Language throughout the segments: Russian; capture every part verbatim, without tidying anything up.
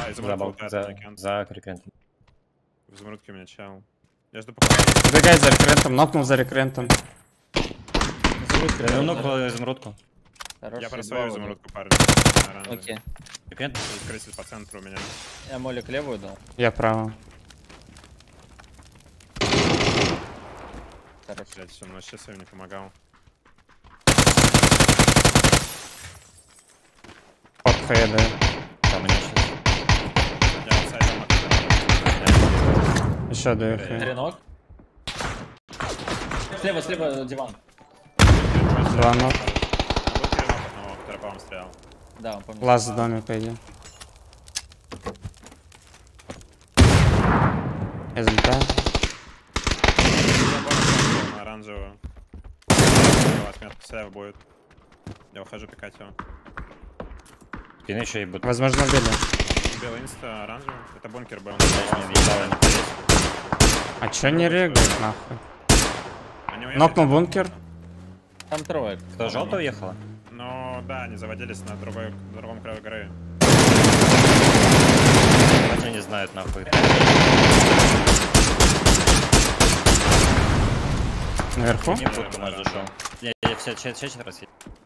Забал, за, за рекрентом. В изумрудке у меня чел. Я жду пока. Забегай за рекрентом, нокнул за рекрентом. Я нокнул изумрудку. Я про свою изумрудку, парень. Окей. Рекрент? Крысит по центру у меня. Я молик левую дал. Я право. Хорошо. Блять, все, но сейчас я не помогал. Под хейда. Там меня сейчас. Я аутсайдом от... Еще даю хейд. Тренок. Слева, слева диван. Два ног. Был тренок одного, который по вам стрелял. Да, он помню. Лаз в доме пойди. Я залетаю. На оранжевую. Восьмерка слева будет. Я ухожу пикать его. Спины еще и будут. Возможно, убили. Белый инста, оранжевый. Это бункер был. А чё не регает нахуй? Они уехали. Нокнул бункер. Там трое. Кто, желтая уехала? Ну да, они заводились на, другой, на другом краю горы. Они не знают нахуй. Наверху? Не будку наш зашел. Я, я все четыре раз.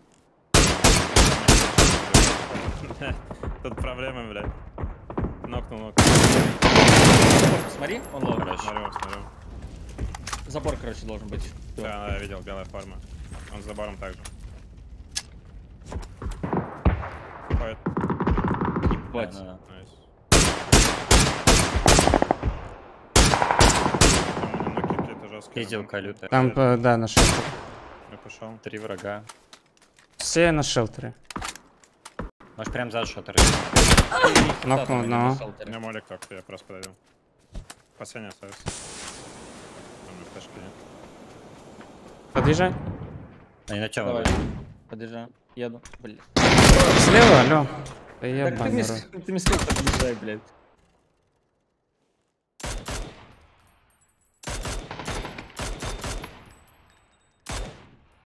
Тут проблемы, блядь. Нокнул, нокнул. Смотри, он лоу. Смотрю, смотрю. Забор, короче, должен быть. Да, я видел, белая форма. Он с забором также. Ходит. Ебать. Да, Найс. Там на ноги какие-то жесткие. Пизделка лютая. Там, э, да, на шелтере. Я пошел. Три врага. Все на шелтере. Может прям за шоттер. Нокнул одного. У меня молик только, я просто подойду. Последний остается. Там на флешке нет. Подъезжай. Они на тему. Давай. Подъезжаю. Еду. Блин. Слева, алло. Да Так ты ебаный мне, рот. ты мне сказал, подъезжай, блядь.